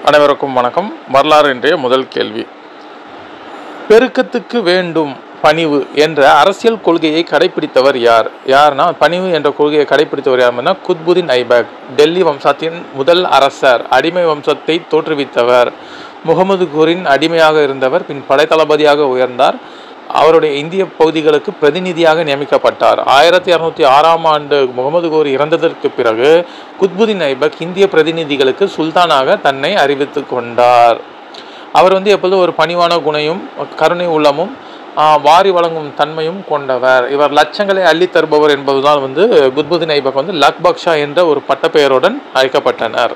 அனைவருக்கும் வணக்கம். வரலாறு இன்றைய முதல் கேள்வி. பெருக்கத்துக்கு வேண்டும் பணிவு என்ற அரசியல் கொள்கையை கடைபிடித்தவர் யார்? யார்னா பணிவு என்ற கொள்கையை கடைபிடித்தவர் யார்னா குத்புதீன் ஐபக். டெல்லி வம்சத்தின் முதல் அரசர், அடிமை வம்சத்தை தோற்றுவித்தவர், முகமது கோரின் அடிமையாக இருந்தவர், பின் படைத்தளபதியாக உயர்ந்தார். அவருடைய இந்திய பகுதிகளுக்கு பிரதிநிதியாக நியமிக்கப்பட்டார். 1606ஆம் ஆண்டு முகமது கோரி இறந்ததற்கு பிறகு குத்புதீன் ஐபக் இந்திய பிரதிநிதிகளுக்கு சுல்தானாக தன்னை அறிவித்து கொண்டார். அவர் எப்பொழுதும் ஒரு பணிவான குணையும் கருணை உள்ளமும் வாரி வழங்கும் தன்மையும் கொண்டவர். இவர் லட்சங்களை அள்ளி தருபவர் என்பதுதான் குத்புதீன் ஐபக் லக் பக்ஷா என்ற ஒரு பட்டப்பெயருடன் அழைக்கப்பட்டனர்.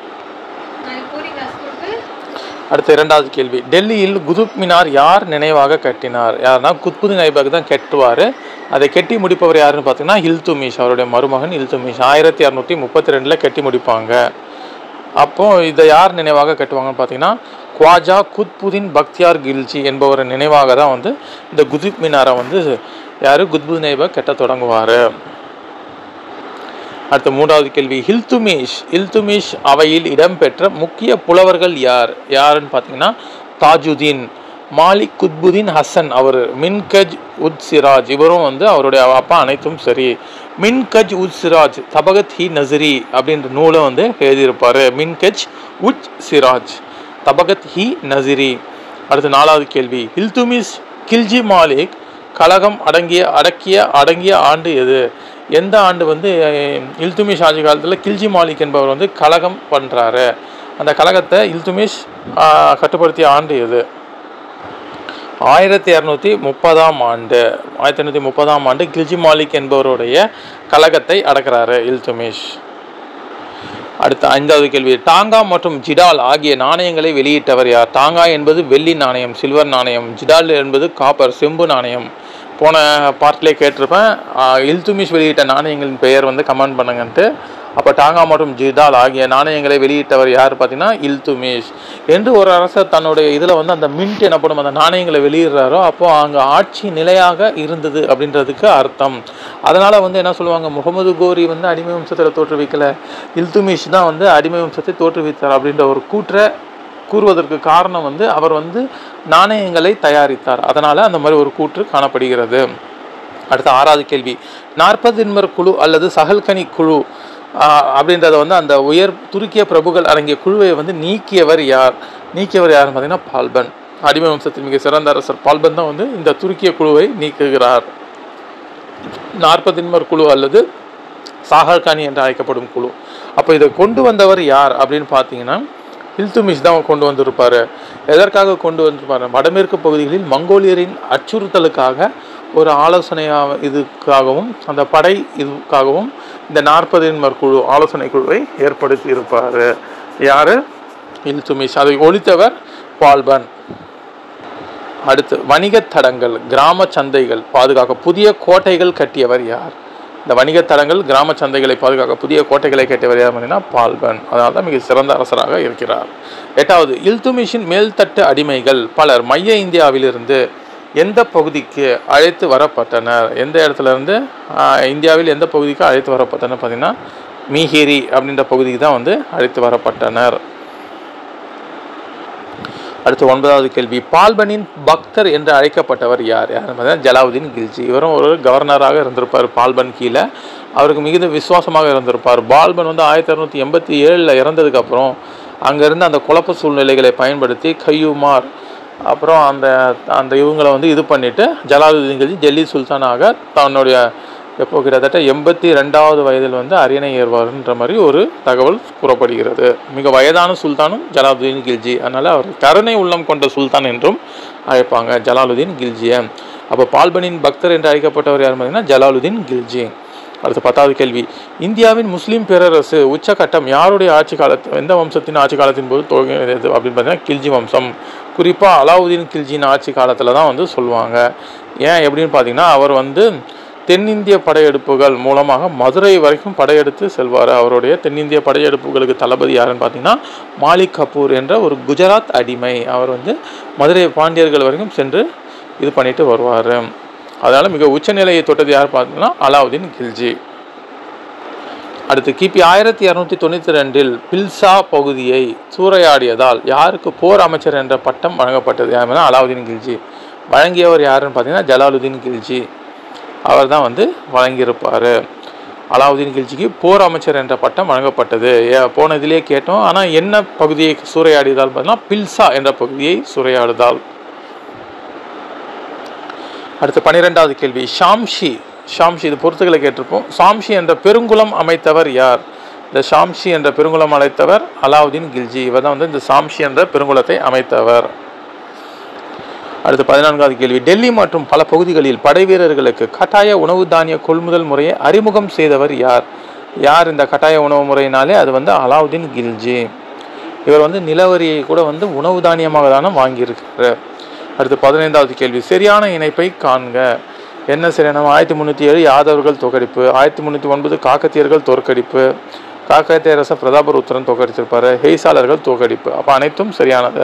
அடுத்த இரண்டாவது கேள்வி. டெல்லியில் குதுப் மினார் யார் நினைவாக கட்டினார்? யாருன்னா குத்புதீன் ஐபக் தான் கட்டுவார். அதை கட்டி முடிப்பவர் யாருன்னு பார்த்தீங்கன்னா இல்துமிஷ், அவருடைய மருமகன் இல்துமிஷ். 1632 கட்டி முடிப்பாங்க. அப்போ இதை யார் நினைவாக கட்டுவாங்கன்னு பார்த்தீங்கன்னா குவாஜா குத்புதீன் பக்தியார் கில்ஜி என்பவர் நினைவாக தான் இந்த குதுப் மினாரை யார் குத்புதீன் ஐபக் கட்ட தொடங்குவார். அடுத்த மூன்றாவது கேள்வி. இல்துமிஷ் அவையில் இடம்பெற்ற முக்கிய புலவர்கள் யார்? யாருன்னு பார்த்தீங்கன்னா தாஜுதீன், மாலிக் குத்புதீன் ஹசன், அவர் மின்கஜ் உத் சிராஜ், இவரும் அவருடைய அப்பா அனைத்தும் சரி. மின்கஜ் உத் சிராஜ் தபகத் ஹி நசரி அப்படின்ற நூலை எழுதியிருப்பார். மின்கஜ் உத் சிராஜ் தபகத் ஹி நசரி. அடுத்த நாலாவது கேள்வி. இல்துமிஷ் கில்ஜி மாலிக் கலகம் அடங்கிய ஆண்டு எது? எந்த ஆண்டு இல்துமிஷ் ஆட்சி காலத்தில் கில்ஜி மாலிக் என்பவர் கலகம் பண்ணுறாரு? அந்த கலகத்தை இல்துமிஷ் கட்டுப்படுத்திய ஆண்டு எது? 1230ஆம் ஆண்டு. 1230ஆம் ஆண்டு கில்ஜி மாலிக் என்பவருடைய கலகத்தை அடக்கிறாரு இல்துமிஷ். அடுத்த ஐந்தாவது கேள்வி. டாங்கா மற்றும் ஜிடால் ஆகிய நாணயங்களை வெளியிட்டவர் யார்? டாங்கா என்பது வெள்ளி நாணயம், சில்வர் நாணயம். ஜிடால் என்பது காப்பர், செம்பு நாணயம். போன பார்ட்லேயே கேட்டிருப்பேன், இல்துமிஷ் வெளியிட்ட நாணயங்களின் பெயர் கமெண்ட் பண்ணுங்கன்ட்டு. அப்போ டாங்கா மற்றும் ஜிடால் ஆகிய நாணயங்களை வெளியிட்டவர் யார் பார்த்தீங்கன்னா இல்துமிஷ். என்று ஒரு அரசர் தன்னுடைய இதில் அந்த மின்ட் எனப்படும் அந்த நாணயங்களை வெளியிடுறாரோ அப்போது அங்கே ஆட்சி நிலையாக இருந்தது அப்படின்றதுக்கு அர்த்தம். அதனால் என்ன சொல்லுவாங்க, முகமது கோரி அடிமை வம்சத்தில் தோற்றுவிக்கலை, இல்துமிஷ் தான் அடிமை வம்சத்தை தோற்றுவித்தார் அப்படின்ற ஒரு கூற்றை கூறுவதற்கு காரணம் அவர் நாணயங்களை தயாரித்தார். அதனால் அந்த மாதிரி ஒரு கூற்று காணப்படுகிறது. அடுத்த ஆறாவது கேள்வி. 40 தின்மர் குழு அல்லது சஹல்கனி குழு அப்படின்றத அந்த துருக்கிய பிரபுகள் அடங்கிய குழுவை நீக்கியவர் யார்? யாருன்னு பார்த்தீங்கன்னா பால்பன். அடிமை வம்சத்தின் மிக சிறந்த அரசர் பால்பன் தான் இந்த துருக்கிய குழுவை நீக்குகிறார். 40 தின்மர் குழு அல்லது சாகல்கானி என்று அழைக்கப்படும் குழு. அப்போ இதை கொண்டு வந்தவர் யார் அப்படின்னு பார்த்தீங்கன்னா இல்துமிஷ் தான் கொண்டு வந்திருப்பார். எதற்காக கொண்டு வந்திருப்பார்? வடமேற்கு பகுதிகளில் மங்கோலியரின் அச்சுறுத்தலுக்காக ஒரு ஆலோசனையாக இதுக்காகவும் அந்த படை இதுக்காகவும் இந்த 40 தின்மர் குழு ஆலோசனை குழுவை ஏற்படுத்தி இருப்பார். யார்? இல்துமிஷ். அதை ஒழித்தவர் பால்பன். அடுத்து வணிக தடங்கள், கிராம சந்தைகள் பாதுகாக்க புதிய கோட்டைகள் கட்டியவர் யார்? இந்த வணிக தடங்கள், கிராம சந்தைகளை பாதுகாக்க புதிய கோட்டைகளை கட்டியவர் யார் அப்படின்னா பால்பன். அதனால தான் மிக சிறந்த அரசராக இருக்கிறார். எட்டாவது. இல்துமிஷின் மேல்தட்டு அடிமைகள் பலர் மைய இந்தியாவிலிருந்து எந்த பகுதிக்கு அழைத்து வரப்பட்டனர்? எந்த இடத்துல இருந்து இந்தியாவில் எந்த பகுதிக்கு அழைத்து வரப்பட்டனர் பார்த்தீங்கன்னா மீஹிரி அப்படின்ற பகுதிக்கு தான் அழைத்து வரப்பட்டனர். அடுத்து 9வது கேள்வி. பால்பனின் பக்தர் என்று அழைக்கப்பட்டவர் யார்? யார்? ஜலாலுதீன் கில்ஜி. இவரும் ஒரு கவர்னராக இருந்திருப்பார் பால்பன் கீழே. அவருக்கு மிகுந்த விசுவாசமாக இருந்திருப்பார். பால்பன் 1687 இறந்ததுக்கப்புறம் அங்கேருந்து அந்த குழப்ப சூழ்நிலைகளை பயன்படுத்தி கையுமார் அப்புறம் அந்த இவங்களை இது பண்ணிவிட்டு ஜலாலுதீன் கில்ஜி டெல்லி சுல்தானாக தன்னுடைய எப்போ கிட்டத்தட்ட 82வது வயதில் அரியணை ஏறுவார்ன்ற மாதிரி ஒரு தகவல் கூறப்படுகிறது. மிக வயதான சுல்தானும் ஜலாலுதீன் கில்ஜி. அதனால் அவர் கருணை உள்ளம் கொண்ட சுல்தான் என்றும் அழைப்பாங்க ஜலாலுதீன் கில்ஜியை. அப்போ பால்பனின் பக்தர் என்று அழைக்கப்பட்டவர் யார் பார்த்தீங்கன்னா ஜலாலுதீன் கில்ஜி. அடுத்த 10வது கேள்வி. இந்தியாவின் முஸ்லீம் பேரரசு உச்சகட்டம் யாருடைய ஆட்சி காலத்து, எந்த வம்சத்தின் ஆட்சி காலத்தின் போது துவங்கியது அப்படின்னு பார்த்தீங்கன்னா கில்ஜி வம்சம். குறிப்பாக அலாவுதீன் கில்ஜின் ஆட்சி காலத்தில் தான் சொல்லுவாங்க. ஏன் எப்படின்னு பார்த்தீங்கன்னா அவர் தென்னிந்திய படையெடுப்புகள் மூலமாக மதுரை வரைக்கும் படையெடுத்து செல்வார். அவருடைய தென்னிந்திய படையெடுப்புகளுக்கு தளபதி யாருன்னு பார்த்தீங்கன்னா மாலிக் கபூர் என்ற ஒரு குஜராத் அடிமை. அவர் மதுரை பாண்டியர்கள் வரைக்கும் சென்று இது பண்ணிட்டு வருவார். அதனால் மிக உச்சநிலையை தொட்டது யார் பார்த்தீங்கன்னா அலாவுதீன் கில்ஜி. அடுத்து கிபி 1292 பில்சா பகுதியை சூறையாடியதால் யாருக்கு போர் அமைச்சர் என்ற பட்டம் வழங்கப்பட்டது? யாருன்னா அலாவுதீன் கில்ஜி. வழங்கியவர் யாருன்னு பார்த்தீங்கன்னா ஜலாலுதீன் கில்ஜி. அவர் தான் வந்து வழங்கியிருப்பார். அலாவுதீன் கில்ஜிக்கு போர் அமைச்சர் என்ற பட்டம் வழங்கப்பட்டது. போன இதிலே கேட்டோம். ஆனால் என்ன பகுதியை சூறையாடியதால் பார்த்தீங்கன்னா பில்சா என்ற பகுதியை சூறையாடுதால். அடுத்து 12வது கேள்வி ஷாம்ஷி இது பொறுத்துக்களை கேட்டிருப்போம். ஷாம்ஷி என்ற பெருங்குளம் அமைத்தவர் யார்? இந்த ஷாம்ஷி என்ற பெருங்குளம் அமைத்தவர் அலாவுதீன் கில்ஜி. இவர் தான் வந்து இந்த ஷாம்ஷி என்ற பெருங்குளத்தை அமைத்தவர். அடுத்து 14வது கேள்வி டெல்லி மற்றும் பல பகுதிகளில் படை வீரர்களுக்கு கட்டாய உணவு தானிய கொள்முதல் முறையை அறிமுகம் செய்தவர் யார்? இந்த கட்டாய உணவு முறையினாலே அது வந்து அலாவுதீன் கில்ஜி. இவர் வந்து நிலவரியை கூட வந்து உணவு தானியமாக தானே வாங்கியிருக்கிறார். அடுத்து 15வது கேள்வி சரியான இணைப்பை காண்க. என்ன சரியான? 1307 யாதவர்கள் தோற்கடிப்பு, 1309 காக்கத்தியர்கள் தோற்கடிப்பு, காக்கத்திய அரசர் பிரதாபருத்ரன் தோற்கடித்திருப்பார், ஹெய்சாளர்கள் தோற்கடிப்பு. அப்போ அனைத்தும் சரியானது.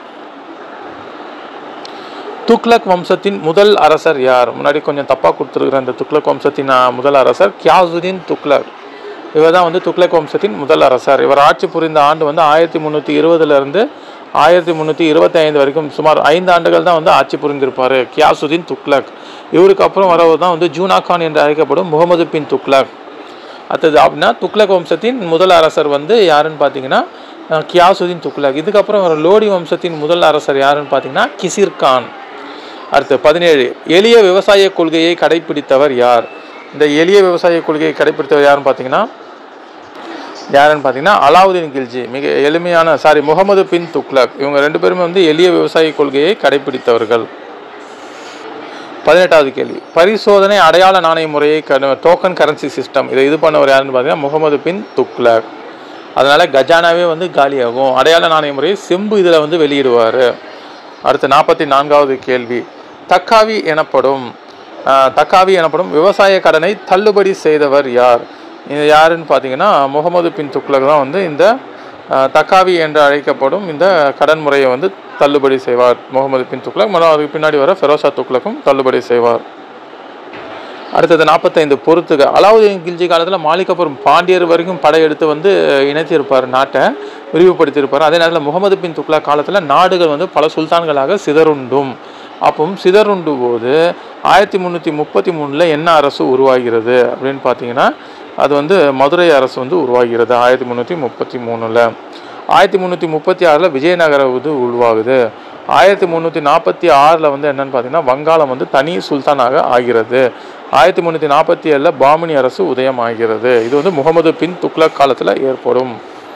துக்ளக் வம்சத்தின் முதல் அரசர் யார்? முன்னாடி கொஞ்சம் தப்பாக கொடுத்துருக்குற இந்த துக்ளக் வம்சத்தின் முதல் அரசர் கியாசுதீன் துக்ளக். இவர் தான் வந்து துக்ளக் வம்சத்தின் முதல் அரசர். இவர் ஆட்சி புரிந்த ஆண்டு வந்து 1320 1325 வரைக்கும் சுமார் 5 ஆண்டுகள் தான் வந்து ஆட்சி புரிந்திருப்பார் கியாசுதீன் துக்ளக். இவருக்கு அப்புறம் வரவர் தான் வந்து ஜூனா கான் என்று அழைக்கப்படும் முகமது பின் துக்ளக். அடுத்தது அப்படின்னா துக்ளக் வம்சத்தின் முதல் அரசர் வந்து யாருன்னு பார்த்தீங்கன்னா கியாசுதீன் துக்ளக். இதுக்கப்புறம் வர லோடி வம்சத்தின் முதல் அரசர் யாருன்னு பார்த்தீங்கன்னா கிசிர் கான். அடுத்து 17 எளிய விவசாய கொள்கையை கடைபிடித்தவர் யார்? இந்த எளிய விவசாய கொள்கையை கடைபிடித்தவர் யாருன்னு பார்த்தீங்கன்னா அலாவுதீன் கில்ஜி. மிக எளிமையான முகமது பின் துக்ளக். இவங்க 2 பேருமே வந்து எளிய விவசாய கொள்கையை கடைபிடித்தவர்கள். 18வது கேள்வி பரிசோதனை அடையாள நாணய முறையை டோக்கன் கரன்சி சிஸ்டம் இது பண்ணவர் யாருன்னு பார்த்தீங்கன்னா முகமது பின் துக்ளக். அதனால கஜானாவே வந்து காலியாகும். அடையாள நாணய முறையை செம்பு இதில் வந்து வெளியிடுவார். அடுத்து 44வது கேள்வி தக்காவி எனப்படும் விவசாய கடனை தள்ளுபடி செய்தவர் யார்? இது யாருன்னு பார்த்தீங்கன்னா முகமது பின் துக்ளக் தான் வந்து இந்த தக்காவி என்று அழைக்கப்படும் இந்த கடன் முறையை வந்து தள்ளுபடி செய்வார் முகமது பின் துக்ளக். அதுக்கு பின்னாடி வர ஃபெரோஷா துக்ளக்கும் தள்ளுபடி செய்வார். அடுத்தது 45 பொறுத்துக. அலாவுதீன் கில்ஜி காலத்தில் மாலிகபுரம் பாண்டியர் வரைக்கும் படையெடுத்து வந்து இணைத்திருப்பார், நாட்டை விரிவுபடுத்தியிருப்பார். அதே நேரத்தில் முகமது பின் துக்ளக் காலத்தில் நாடுகள் வந்து பல சுல்தான்களாக சிதறுண்டும். அப்போ சிதறுண்டு போது 1333 என்ன அரசு உருவாகிறது அப்படின்னு பார்த்தீங்கன்னா அது வந்து மதுரை அரசு வந்து உருவாகிறது 1333. 1336 விஜயநகர இது உருவாகுது. 1346 வந்து என்னன்னு பார்த்தீங்கன்னா வங்காளம் வந்து தனி சுல்தானாக ஆகிறது. 1347 பாமினி அரசு உதயம் ஆகிறது. இது வந்து முகமது பின் துக்ளக் காலத்தில் ஏற்படும்.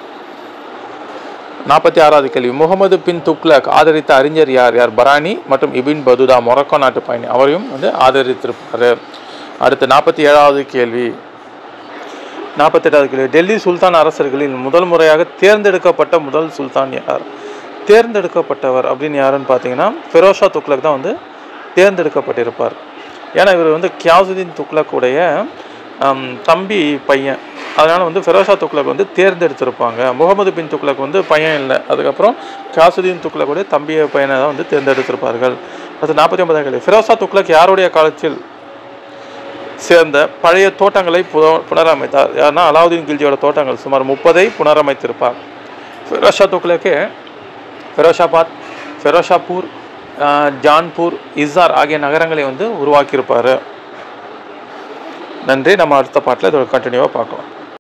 46வது கேள்வி முகமது பின் துக்ளக் ஆதரித்த அறிஞர் யார்? பரானி மற்றும் இபின் பதுதா மொரக்கோ நாட்டு பயணி. அவரையும் வந்து ஆதரித்திருப்பார். அடுத்து 47வது கேள்வி டெல்லி சுல்தான் அரசர்களில் முதல் முறையாக தேர்ந்தெடுக்கப்பட்ட முதல் சுல்தான் யார்? தேர்ந்தெடுக்கப்பட்டவர் அப்படின்னு யாருன்னு பார்த்தீங்கன்னா ஃபெரோஷா துக்ளக் தான் வந்து தேர்ந்தெடுக்கப்பட்டிருப்பார். ஏன்னா இவர் வந்து கியாசுதீன் துக்ளக்குடைய தம்பி பையன். அதனால் வந்து ஃபெரோஷா துக்ளக் வந்து தேர்ந்தெடுத்திருப்பாங்க. முகமது பின் துக்ளக் வந்து பையன் இல்லை. அதுக்கப்புறம் கியாசுதீன் துக்ளக்குடைய தம்பிய பையனை தான் வந்து தேர்ந்தெடுத்திருப்பார்கள். அது 49வது கேள்வி ஃபெரோஷா துக்ளக் யாருடைய காலத்தில் சேர்ந்த பழைய தோட்டங்களை புனரமைத்தார்? யாருன்னா அலாவுதீன் கில்ஜியோட தோட்டங்கள் சுமார் 30 புனரமைத்திருப்பார். ஃபெரோஷா துக்ளக்கே ஃபெரோஷாபாத், ஃபெரோஷாப்பூர், ஜான்பூர், இஸ்ஸார் ஆகிய நகரங்களை வந்து உருவாக்கியிருப்பார். நன்றி. நம்ம அடுத்த பாட்டில் இதோட கண்டினியூவாக பார்க்கலாம்.